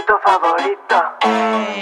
puto favorito.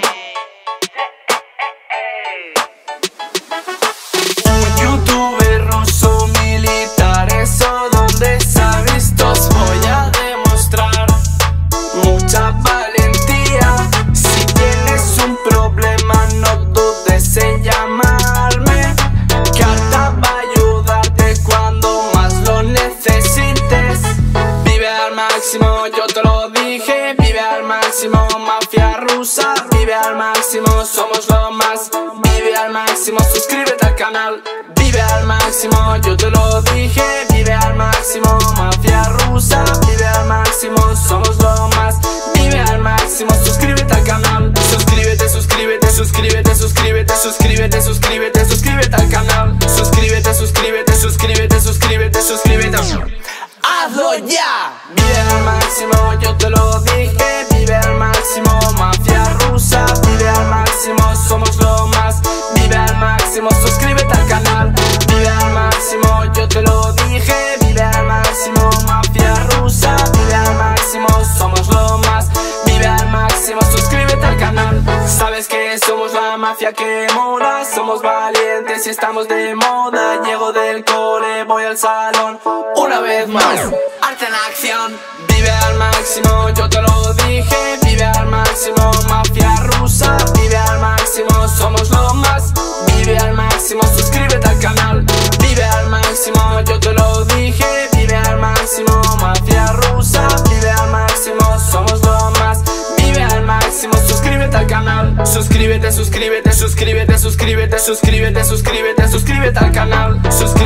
Un youtuber ruso militar, eso donde se ha visto. Os voy a demostrar mucha valentía. Si tienes un problema no dudes en llamarme, que Arta va a ayudarte cuando más lo necesites. Vive al máximo, yo te lo dije. Vive al máximo, mafia rusa. Vive al máximo, somos lo más. Vive al máximo, suscríbete al canal. Vive al máximo, yo te lo dije. Vive al máximo, mafia rusa. Vive al máximo, somos lo más. Vive al máximo, suscríbete al canal. Suscríbete, suscríbete, suscríbete, suscríbete, suscríbete, suscríbete, suscríbete al canal. Suscríbete, suscríbete, suscríbete, suscríbete, suscríbete. ¡Hazlo ya! Vive al máximo, yo te lo dije. Vive al máximo, mafia rusa. Vive al máximo, somos lo más. Vive al máximo, suscríbete al canal. Vive al máximo, yo te lo dije. Vive al máximo, mafia rusa. Vive al máximo, somos lo más. Vive al máximo, suscríbete al canal. Sabes que somos la mafia que mola. Somos valientes y estamos de moda. Llego del cole, voy al salón. Una vez más, arte en acción. Vive al máximo, yo te lo dije. Vive al máximo, mafia rusa. Vive al máximo, somos lo más. Vive al máximo, suscríbete al canal. Vive al máximo, yo te lo dije. Vive al máximo, mafia rusa. Vive al máximo, somos lo más. Vive al máximo, suscríbete al canal. Suscríbete, suscríbete, suscríbete, suscríbete, suscríbete, suscríbete, suscríbete al canal.